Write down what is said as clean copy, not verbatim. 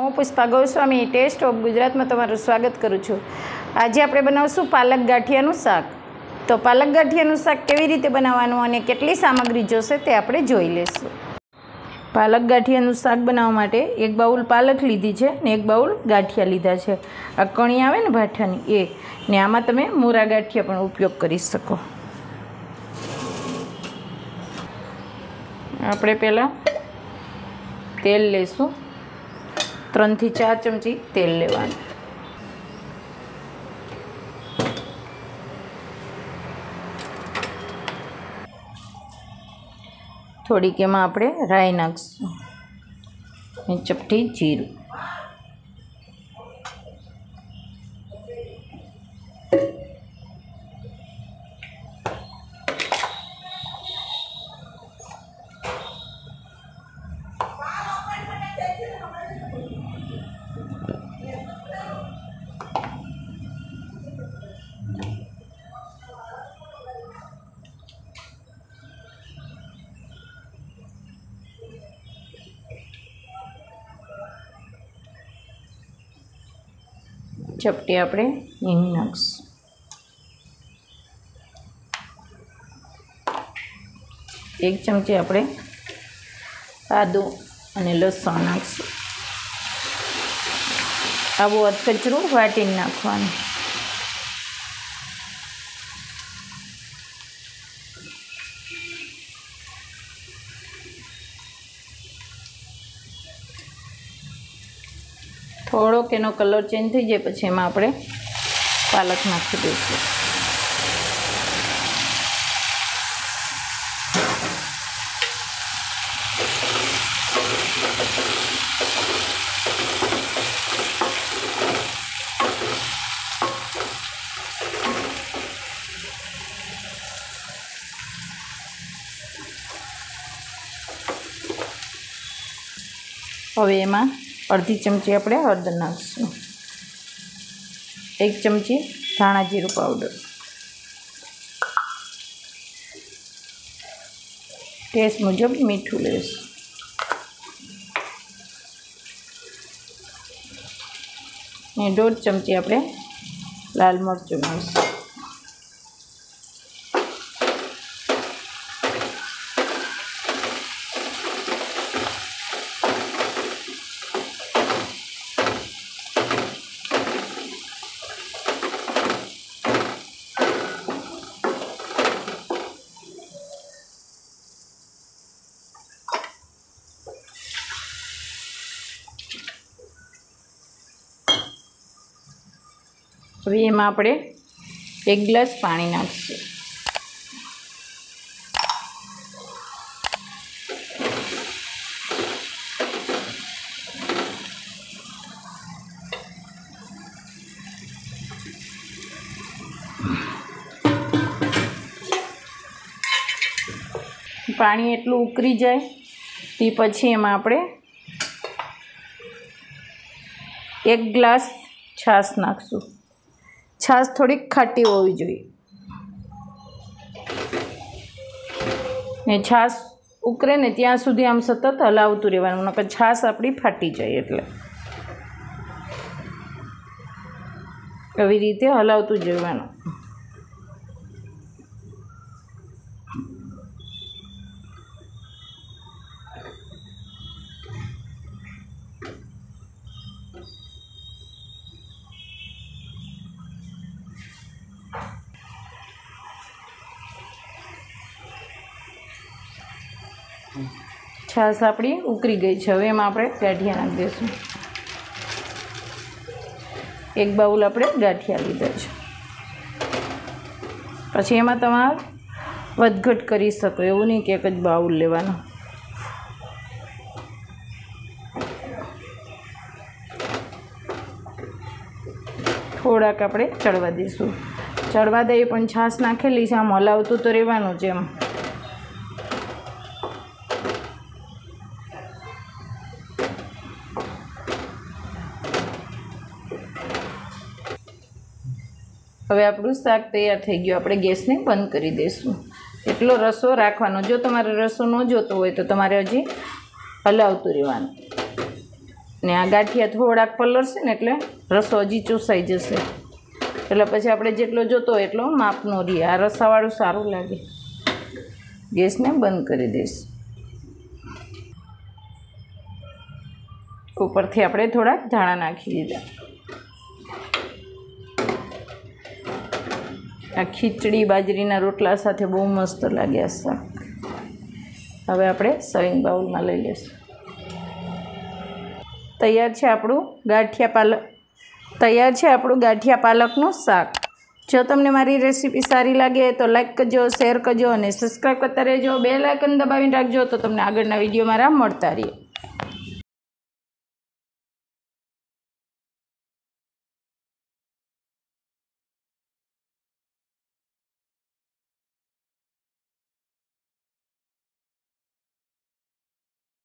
હું Pushpa Goswami test of ગુજરાતમાં તમારું સ્વાગત કરું છું। આજે આપણે બનાવશું પાલક ગાંઠિયાનું શાક। તો પાલક ગાંઠિયાનું શાક કેવી રીતે બનાવવાનું અને કેટલી સામગ્રી જોશે તે આપણે જોઈ લઈશું। પાલક ગાંઠિયાનું શાક બનાવવા માટે એક બાઉલ પાલક લીધી છે ને એક બાઉલ ગાંઠિયા લીધા છે। આ કણી આવે ને ભાઠાની એ ને આમાં તમે મૂરા ગાંઠિયા પણ ઉપયોગ કરી શકો। આપણે પહેલાં તેલ લઈશું। 3 થી 4 ચમચી તેલ લેવાનું। થોડીક એમાં આપણે રાઈ નાખીશું અને ચપટી જીરું। ચપટી આપણે હિંગ નાખીશું। 1 ચમચી આપણે આદું અને લસણ નાખીશું। આવું અધકચરું વાટીને નાખવાનું। થોડોક એનો કલર ચેન્જ થઈ જાય પછી એમાં આપણે પાલક નાખી દઈશું। હવે એમાં અડધી ચમચી આપણે હળદર નાખીશું। 1 ચમચી ધાણા જીરું પાવડર, ટેસ્ટ મુજબ મીઠું લઈશું ને 1.5 ચમચી આપણે લાલ મરચું નાખીશું। હવે એમાં આપણે 1 ગ્લાસ પાણી નાખીશું। પાણી એટલું ઉકળી જાય તે પછી એમાં આપણે 1 ગ્લાસ છાશ નાખીશું। છાશ થોડીક ખાટી હોવી જોઈએ ને છાશ ઉકળે ને ત્યાં સુધી આમ સતત હલાવતું રહેવાનું, નકર છાશ આપણી ફાટી જાય। એટલે આવી રીતે હલાવતું જ રહેવાનું। છાશ આપણી ઉકળી ગઈ છે। હવે એમાં આપણે ગાંઠિયા નાખી દઈશું। 1 બાઉલ આપણે ગાંઠિયા લીધા છે। પછી એમાં તમારે વધઘટ કરી શકો, એવું નહીં કે 1 જ બાઉલ લેવાનો। થોડાક આપણે ચડવા દઈશું। ચડવા દઈએ પણ છાશ નાખેલી છે, આમ હલાવતું તો રહેવાનું છે એમ। હવે આપણું શાક તૈયાર થઈ ગયું। આપણે ગેસને બંધ કરી દઈશું। એટલો રસો રાખવાનો। જો તમારે રસો ન જોતો હોય તો તમારે હજી હલાવતું રહેવાનું। ને આ ગાંઠિયા થોડાક પલળશે ને એટલે રસો હજી ચૂસાઈ જશે, એટલે પછી આપણે જેટલો જોતો એટલો માપનો રહીએ. આ રસાવાળું સારું લાગે. ગેસને બંધ કરી દઈશ. ઉપરથી આપણે થોડાક ધાણા નાખી દીધા. આ ખીચડી બાજરીના રોટલા સાથે બહુ મસ્ત લાગે આ શાક. હવે આપણે સર્વિંગ બાઉલમાં લઈ લઈશું. તૈયાર છે આપણું ગાંઠિયા પાલકનું શાક. જો તમને મારી રેસીપી સારી લાગે તો લાઈક કરજો, શેર કરજો અને સબસ્ક્રાઈબ કરતા રહેજો. બેલ આઇકન દબાવીને રાખજો તો તમને આગળના વિડીયો મારા મળતા રહે.